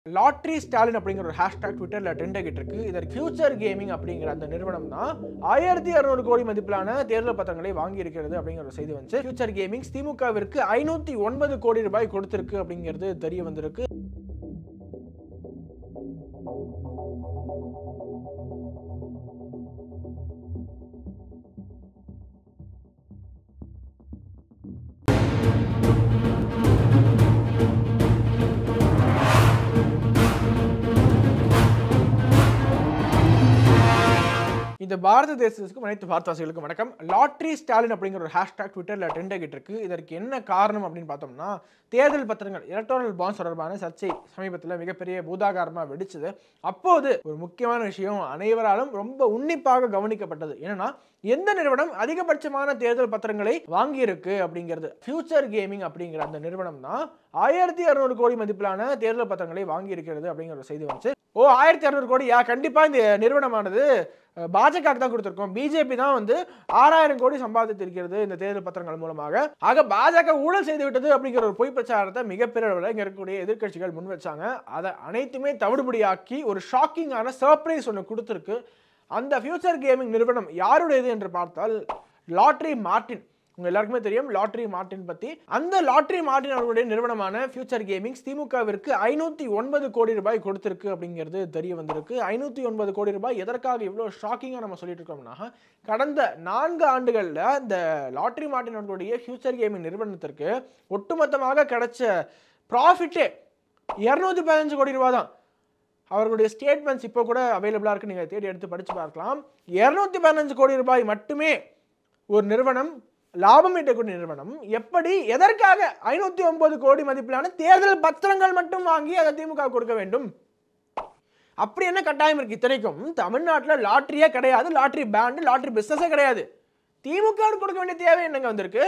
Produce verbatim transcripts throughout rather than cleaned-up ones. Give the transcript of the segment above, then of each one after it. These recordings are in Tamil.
லாட்ரி ஸ்டாலின் அப்படிங்கிற ஒரு ஹேஷ்டாக் ட்விட்டர்ல ட்ரெண்ட் ஆகிட்டு இருக்கு. இதற்கு ஃபியூச்சர் கேமிங் அப்படிங்கிற அந்த நிறுவனம் தான் ஆயிரத்தி அறுநூறு கோடி மதிப்பிலான தேர்தல் பத்திரங்களை வாங்கி இருக்கிறது அப்படிங்கிற ஒரு செய்தி வந்து ஃபியூச்சர் கேமிங் திமுகவிற்கு ஐநூத்தி ஒன்பது கோடி ரூபாய் கொடுத்திருக்கு அப்படிங்கிறது தெரிய வந்திருக்கு. இந்த பாரத தேசத்துக்கும் அனைத்து பாரதவாசிகளுக்கும் வணக்கம். லாட்ரி ஸ்டாலின் அப்படிங்கிற ஒரு ஹேஷ்டாக் ட்விட்டர்ல ட்ரெண்ட் ஆகிட்டு இருக்கு. இதற்கு என்ன காரணம் அப்படின்னு பார்த்தோம்னா, தேர்தல் பத்திரங்கள் எலக்ட்ரானல் பாண்ட்ஸ் தொடர்பான சர்ச்சை சமீபத்தில் மிகப்பெரிய பூதாகாரமாக வெடிச்சது. அப்போது ஒரு முக்கியமான விஷயம் அனைவராலும் ரொம்ப உன்னிப்பாக கவனிக்கப்பட்டது. என்னன்னா, எந்த நிறுவனம் அதிகபட்சமான தேர்தல் பத்திரங்களை வாங்கி இருக்கு அப்படிங்கிறது. ஃபியூச்சர் கேமிங் அப்படிங்கிற அந்த நிறுவனம் தான் ஆயிரத்தி அறுநூறு கோடி மதிப்பிலான தேர்தல் பத்திரங்களை வாங்கி இருக்கிறது அப்படிங்கிற ஒரு செய்தி வந்து, ஓ ஆயிரத்தி அறுநூறு கோடியா, கண்டிப்பா இந்த நிறுவனமானது பாஜக தான் கொடுத்திருக்கோம், பிஜேபி தான் வந்து ஆறாயிரம் கோடி சம்பாதித்திருக்கிறது இந்த தேர்தல் பத்திரங்கள் மூலமாக, ஆக பாஜக ஊழல் செய்து விட்டது அப்படிங்கிற ஒரு பொய் பிரச்சாரத்தை மிகப்பெரிய அளவில் இங்க இருக்கக்கூடிய எதிர்கட்சிகள் முன் வச்சாங்க. அதை அனைத்துமே தவிடுபடியாக்கி ஒரு ஷாக்கிங்கான சர்ப்ரைஸ் ஒன்று கொடுத்திருக்கு. அந்த ஃபியூச்சர் கேமிங் நிறுவனம் யாருடையது என்று பார்த்தால் லாட்ரி மார்டின். உங்க எல்லாருக்குமே தெரியும் லாட்ரி மார்டின் பத்தி. அந்த லாட்ரி மார்டின் அவர்களுடைய நிறுவனமான ஃபியூச்சர் கேமிங்ஸ் திமுகவிற்கு ஐநூத்தி ஒன்பது கோடி ரூபாய் கொடுத்திருக்கு அப்படிங்கிறது தெரிய வந்திருக்கு. ஐநூத்தி ஒன்பது கோடி ரூபாய் எதற்காக இவ்வளவு ஷாக்கிங்கா நம்ம சொல்லிட்டு இருக்கோம்னா, கடந்த நான்கு ஆண்டுகள்ல இந்த லாட்ரி மார்டின் அவர்களுடைய ஃபியூச்சர் கேமிங் நிறுவனத்திற்கு ஒட்டுமொத்தமாக கிடைச்ச ப்ராஃபிட்டே இருநூத்தி பதினஞ்சு கோடி ரூபாய் தான். அவர்களுடைய ஸ்டேட்மெண்ட்ஸ் இப்போ கூட அவைலபிளா இருக்கு, நீங்க தேடி எடுத்து படிச்சு பார்க்கலாம். இருநூத்தி பதினஞ்சு கோடி ரூபாய் மட்டுமே ஒரு நிறுவனம் லாபம் ஈட்டக்கூடிய நிறுவனம் எப்படி எதற்காக ஐநூத்தி ஒன்பது கோடி மதிப்பிலான தேர்தல் பத்திரங்கள் மட்டும் வாங்கி அதை திமுக கொடுக்க வேண்டும்? அப்படி என்ன கட்டாயம் இருக்கு? இத்தனைக்கும் தமிழ்நாட்டில் லாட்டரியே கிடையாது, லாட்டரி பேண்ட், லாட்டரி பிசினஸே கிடையாது. திமுக கொடுக்க வேண்டிய தேவை என்னங்க வந்திருக்கு?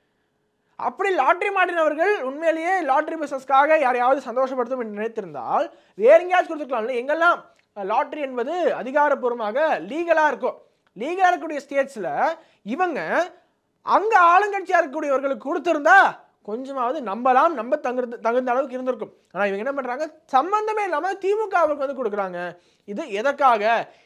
அப்படி லாட்டரி மாட்டினவர்கள் உண்மையிலேயே லாட்டரி பிசினஸ்க்காக யாரையாவது சந்தோஷப்படுத்தும் என்று நினைத்திருந்தால் வேற எங்கேயாவது கொடுத்துருக்கலாம்ல. எங்கெல்லாம் லாட்டரி என்பது அதிகாரப்பூர்வமாக லீகலா இருக்கும், லீகலா இருக்கக்கூடிய ஸ்டேட்ஸ்ல இவங்க அங்க ஆளுங்கட்சியா இருக்கக்கூடியவர்களுக்கு கொடுத்திருந்தா கொஞ்சமாவது நம்பலாம், நம்ப தகுந்த தகுந்த அளவுக்கு இருந்திருக்கும். ஆனா இவங்க என்ன பண்றாங்க, சம்பந்தமே இல்லாம திமுக அவருக்கு வந்து கொடுக்குறாங்க. இது எதற்காக?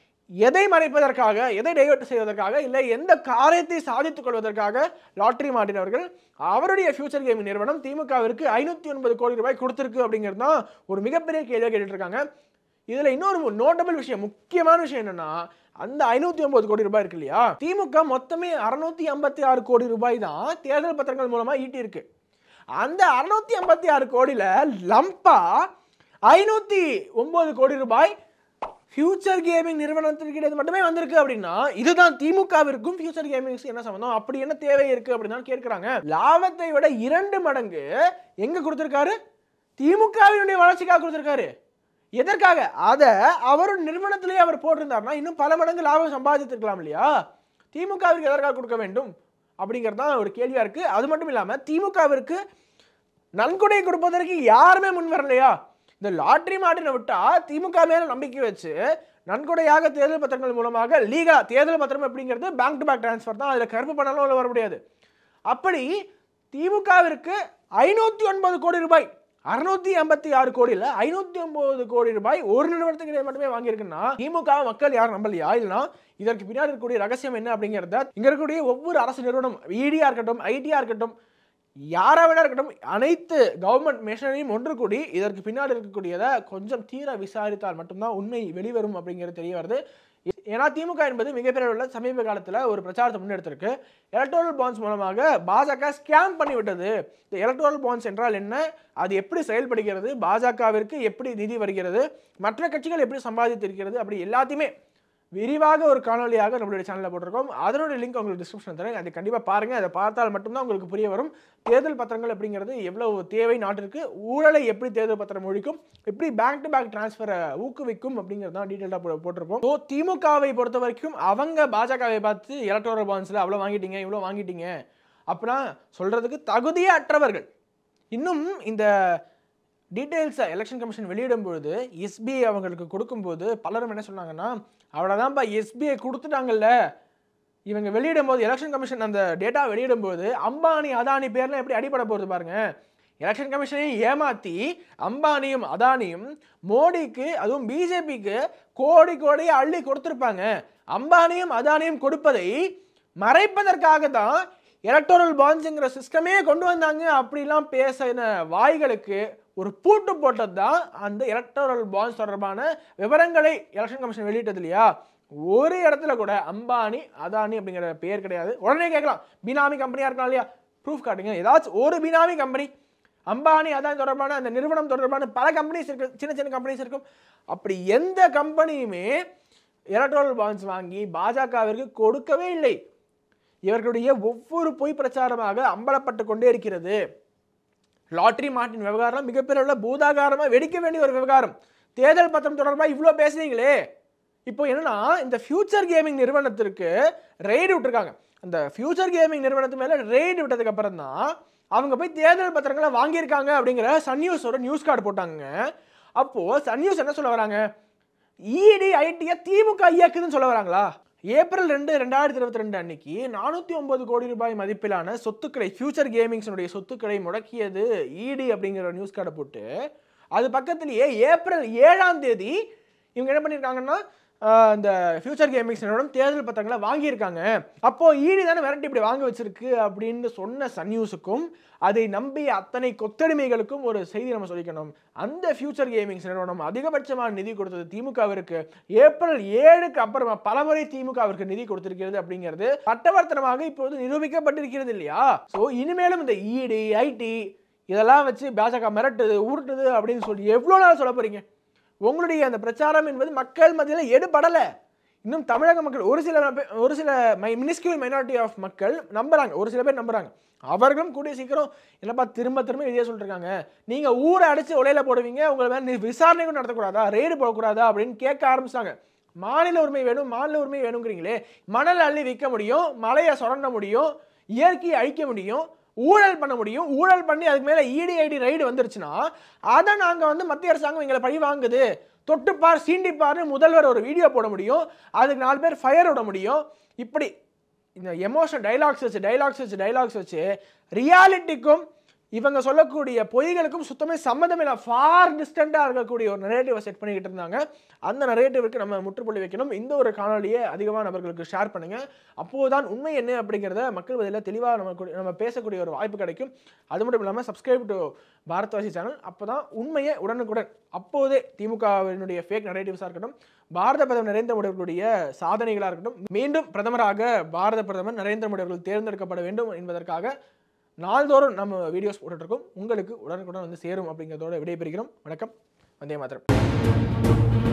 எதை மறைப்பதற்காக, எதை டைவர்ட் செய்வதற்காக, இல்லை எந்த காரியத்தை சாதித்துக் கொள்வதற்காக லாட்டரி மாட்டினவர்கள் அவருடைய ஃபியூச்சர் கேமிங் நிறுவனம் திமுகவிற்கு ஐநூத்தி ஒன்பது கோடி ரூபாய் கொடுத்திருக்கு அப்படிங்கிறது தான் ஒரு மிகப்பெரிய கேள்வியாக கேட்டுட்டு இருக்காங்க. இதுல இன்னொரு நோட்டபிள் விஷயம், முக்கியமான விஷயம் என்னன்னா, அந்த ஐநூத்தி ஒன்பது கோடி ரூபாய் இருக்கு இல்லையா, திமுக மொத்தமே அறுநூத்தி ஐம்பத்தி ஆறு கோடி ரூபாய் தான் தேர்தல் பத்திரங்கள் மூலமா ஈட்டி இருக்கு. அந்த அறுநூத்தி ஐம்பத்தி ஆறு கோடியில லம்பா ஐநூத்தி ஒன்பது கோடி ரூபாய் ஃபியூச்சர் கேமிங் நிறுவனத்திற்கு மட்டுமே வந்திருக்கு. அப்படின்னா இதுதான் திமுகவிற்கும் ஃபியூச்சர் கேமிங்ஸ் என்ன சம்பந்தம்? அப்படி என்ன தேவை இருக்கு அப்படின்னு கேட்கிறாங்க. லாபத்தை விட இரண்டு மடங்கு எங்க கொடுத்திருக்காரு? திமுகவினுடைய வளர்ச்சிக்காக கொடுத்திருக்காரு. எதற்காக? அதை அவர் நிறுவனத்திலேயே அவர் போட்டிருந்தார்னா இன்னும் பல மடங்கு லாபம் சம்பாதித்திருக்கலாம் இல்லையா? திமுகவிற்கு எதற்காக கொடுக்க வேண்டும் அப்படிங்கிறது தான் ஒரு கேள்வியா இருக்கு. அது மட்டும் இல்லாம திமுகவிற்கு நன்கொடை கொடுப்பதற்கு யாருமே முன் வரலையா? இந்த லாட்டரி மாட்டினை விட்டா திமுக மேல நம்பிக்கை வச்சு நன்கொடையாக தேர்தல் பத்திரங்கள் மூலமாக லீகா தேர்தல் பத்திரம் அப்படிங்கிறது பேங்க் டு பேங்க் டிரான்ஸ்பர் தான், அதுல கருப்பு பணம் வர முடியாது. அப்படி திமுகவிற்கு ஐநூத்தி ஒன்பது கோடி ரூபாய், அறுநூத்தி ஐம்பத்தி ஆறு கோடியில் ஐநூத்தி ஒன்பது கோடி ரூபாய் ஒரு நிறுவனத்துக்கு மட்டுமே வாங்கியிருக்குன்னா திமுக மக்கள் யாரும் நம்பலையா? இல்லைன்னா இதற்கு பின்னாடி இருக்கக்கூடிய ரகசியம் என்ன அப்படிங்கிறத இங்க இருக்கக்கூடிய ஒவ்வொரு அரசு நிறுவனம், இடியா இருக்கட்டும், ஐடியா இருக்கட்டும், யாரா வேணா இருக்கட்டும், அனைத்து கவர்மெண்ட் மிஷனரியும் ஒன்று கூடி இதற்கு பின்னாடி இருக்கக்கூடியதை கொஞ்சம் தீர விசாரித்தால் மட்டும்தான் உண்மை வெளிவரும் அப்படிங்கிறது தெரிய வருது. ஏன்னா திமுக என்பது மிகப்பெரிய சமீப காலத்தில் ஒரு பிரச்சாரத்தை முன்னெடுத்திருக்கு. எலக்ட்ரல் பாண்ட்ஸ் மூலமாக பாஜக ஸ்கேம் பண்ணிவிட்டது. இந்த எலக்ட்ரல் பாண்ட்ஸ் என்றால் என்ன, அது எப்படி செயல்படுகிறது, பாஜகவிற்கு எப்படி நிதி வருகிறது, மற்ற கட்சிகள் எப்படி சம்பாதித்திருக்கிறது, அப்படி எல்லாத்தையுமே விரிவாக ஒரு காணொலியாக நம்மளுடைய சேனலில் போட்டிருக்கோம். அதனுடைய லிங்க் உங்களுக்கு டிஸ்கிரிப்ஷன் தரேன், அதை கண்டிப்பாக பாருங்கள். அதை பார்த்தால் மட்டும்தான் உங்களுக்கு புரிய வரும் தேர்தல் பத்திரங்கள் அப்படிங்கிறது எவ்வளவு தேவை நாட்டிற்கு, ஊழலை எப்படி தேர்தல் பத்திரம் ஒழிக்கும், எப்படி பேங்க் டு பேங்க் டிரான்ஸ்ஃபரை ஊக்குவிக்கும் அப்படிங்கிறது தான் டீட்டெயிலாக போட்டிருப்போம். ஸோ திமுகவை பொறுத்த வரைக்கும் அவங்க பாஜகவை பார்த்து எலக்ட்ரல் பாண்ட்ஸில் அவ்வளோ வாங்கிட்டீங்க, இவ்வளோ வாங்கிட்டீங்க அப்படின்னா சொல்கிறதுக்கு தகுதியே அற்றவர்கள். இன்னும் இந்த டீட்டெயில்ஸை எலெக்ஷன் கமிஷன் வெளியிடும் பொழுது எஸ்பிஐ அவங்களுக்கு கொடுக்கும்போது பலரும் என்ன சொன்னாங்கன்னா, அவ்வளோதான்ப்பா எஸ்பிஐ கொடுத்துட்டாங்கல்ல, இவங்க வெளியிடும் போது எலெக்ஷன் கமிஷன் அந்த டேட்டா வெளியிடும் போது அம்பானி அதானி பேர்லாம் எப்படி அடிபட போகிறது பாருங்க, எலெக்ஷன் கமிஷனையும் ஏமாத்தி அம்பானியும் அதானியும் மோடிக்கு அதுவும் பிஜேபிக்கு கோடி கோடி அள்ளி கொடுத்திருப்பாங்க. அம்பானியும் அதானியும் கொடுப்பதை மறைப்பதற்காக தான் எலக்டோரல் பாண்ட்ஸ்ங்கிற சிஸ்டமே கொண்டு வந்தாங்க. அப்படிலாம் பேசின வாய்களுக்கு ஒரு பூட்டு போட்டது தான் அந்த எலக்டோரல் பாண்ட்ஸ் தொடர்பான விவரங்களை எலெக்ஷன் கமிஷன் வெளியிட்டது இல்லையா. ஒரு இடத்துல கூட அம்பானி அதானி அப்படிங்கிற பேர் கிடையாது. உடனே கேட்கலாம், பினாமி கம்பெனியா இருக்கலாம் இல்லையா, ப்ரூஃப் காட்டுங்க. ஏதாச்சும் ஒரு பினாமி கம்பெனி, அம்பானி அதானி தொடர்பான அந்த நிறுவனம் தொடர்பான பல கம்பெனிஸ் இருக்கு, சின்ன சின்ன கம்பெனிஸ் இருக்கும். அப்படி எந்த கம்பெனியுமே எலக்டோரல் பாண்ட்ஸ் வாங்கி பாஜகவிற்கு கொடுக்கவே இல்லை. இவர்களுடைய ஒவ்வொரு பொய் பிரச்சாரமாக அம்பலப்பட்டு கொண்டே இருக்கிறது. லாட்டரி மார்ட்டின் விவகாரம் மிகப்பெரிய பூதாகாரமாக வெடிக்க வேண்டிய ஒரு விவகாரம். தேர்தல் பத்திரம் தொடர்பாக இவ்வளோ பேசுறீங்களே, இப்போ என்னன்னா இந்த ஃபியூச்சர் கேமிங் நிறுவனத்திற்கு ரெய்டு விட்டுருக்காங்க. அந்த ஃபியூச்சர் கேமிங் நிறுவனத்து மேலே ரெய்டு விட்டதுக்கு அப்புறம் தான் அவங்க போய் தேர்தல் பத்திரங்களை வாங்கியிருக்காங்க அப்படிங்கிற சன் நியூஸோட நியூஸ் கார்டு போட்டாங்க. அப்போ சன் நியூஸ் என்ன சொல்ல வராங்க, இடி ஐடியை திமுக இயக்குதுன்னு சொல்ல வராங்களா? ஏப்ரல் ரெண்டு ரெண்டாயிரத்தி இருபத்தி ரெண்டு அன்னைக்கு நானூற்றி ஒன்பது கோடி ரூபாய் மதிப்பிலான சொத்துக்களை ஃபியூச்சர் கேமிங்ஸினுடைய சொத்துக்களை முடக்கியது இடி அப்படிங்கிற நியூஸ் கார்டை போட்டு, அது பக்கத்திலேயே ஏப்ரல் ஏழாம் தேதி இவங்க என்ன பண்ணியிருக்காங்கன்னா இந்த ஃபியூச்சர் கேமிங்ஸ் நிறுவனம் தேர்தல் பத்திரங்களை வாங்கியிருக்காங்க. அப்போ ஈடி தானே விரட்டி இப்படி வாங்க வச்சிருக்கு அப்படின்னு சொன்ன சன் நியூஸுக்கும் அதை நம்பி அத்தனை கொத்தடிமைகளுக்கும் ஒரு செய்தி நம்ம சொல்லிக்கணும். அந்த ஃபியூச்சர் கேமிங்ஸ் நிறுவனம் அதிகபட்சமான நிதி கொடுத்தது திமுகவிற்கு. ஏப்ரல் ஏழுக்கு அப்புறமா பலமுறை திமுகவிற்கு நிதி கொடுத்திருக்கிறது அப்படிங்கிறது பட்டவர்த்தனமாக இப்போது நிரூபிக்கப்பட்டிருக்கிறது இல்லையா. ஸோ இனிமேலும் இந்த இடி ஐடி இதெல்லாம் வச்சு பாஜக மிரட்டுது உருட்டுது அப்படின்னு சொல்லி எவ்வளோ நாள் சொல்ல போறீங்க? உங்களுடைய அந்த பிரச்சாரம் என்பது மக்கள் மத்தியில் எடுபடலை. இன்னும் தமிழக மக்கள் ஒரு சில ஒரு சில மை மினிஸ்கியூல் மைனாரிட்டி ஆஃப் மக்கள் நம்புறாங்க, ஒரு சில பேர் நம்புறாங்க. அவர்களும் கூடிய சீக்கிரம் என்னப்பா திரும்ப திரும்ப இதே சொல்லிருக்காங்க, நீங்கள் ஊரை அடித்து உலையில போடுவீங்க, உங்களை மேலே விசாரணைகள் நடத்தக்கூடாதா, ரெய்டு போடக்கூடாதா அப்படின்னு கேட்க ஆரம்பிச்சிட்டாங்க. மாநில உரிமை வேணும் மாநில உரிமை வேணுங்கிறீங்களே, மணல் அள்ளி விற்க முடியும், மலையை சுரண்ட முடியும், இயற்கையை அழிக்க முடியும், ஊழல் பண்ண முடியும். ஊழல் பண்ணி அதுக்கு மேலே இடி ஐடி ரைடு வந்துருச்சுன்னா அதை நாங்கள் வந்து மத்திய அரசாங்கம் எங்களை பழி வாங்குது, தொட்டுப்பார் சீண்டிப்பார்னு முதல்வர் ஒரு வீடியோ போட முடியும், அதுக்கு நாலு பேர் ஃபயர் விட முடியும். இப்படி இந்த எமோஷனல் டைலாக்ஸ் வச்சு டைலாக்ஸ் வச்சு டைலாக்ஸ் வச்சு ரியாலிட்டிக்கும் இவங்க சொல்லக்கூடிய பொய்களுக்கும் சுத்தமே சம்மந்தம் இல்லை. ஃபார் டிஸ்டண்டாக இருக்கக்கூடிய ஒரு நரேட்டிவை செட் பண்ணிக்கிட்டு இருந்தாங்க. அந்த நரேட்டிவுக்கு நம்ம முற்றுப்புள்ளி வைக்கணும். இந்த ஒரு காணொலியை அதிகமாக நபர்களுக்கு ஷேர் பண்ணுங்கள். அப்போதுதான் உண்மை என்ன அப்படிங்கிறத மக்கள் பதில் தெளிவாக நம்ம நம்ம பேசக்கூடிய ஒரு வாய்ப்பு கிடைக்கும். அது மட்டும் இல்லாமல் சப்ஸ்கிரைப் டு பாரத்வாசி சேனல். அப்போ தான் உண்மையை உடனுக்குடன் அப்போதே திமுகவினுடைய ஃபேக் நரேட்டிவ்ஸாக இருக்கட்டும், பாரத பிரதமர் நரேந்திர மோடி அவர்களுடைய சாதனைகளாக இருக்கட்டும், மீண்டும் பிரதமராக பாரத பிரதமர் நரேந்திர மோடி அவர்கள் தேர்ந்தெடுக்கப்பட வேண்டும் என்பதற்காக நாள்தோறும் நம்ம வீடியோஸ் போட்டுட்ருக்கோம். உங்களுக்கு உடனுக்குடன் வந்து சேரும் அப்படிங்கிறதோட விடைபெறுகிறோம். வணக்கம். வந்தே மாதரம்.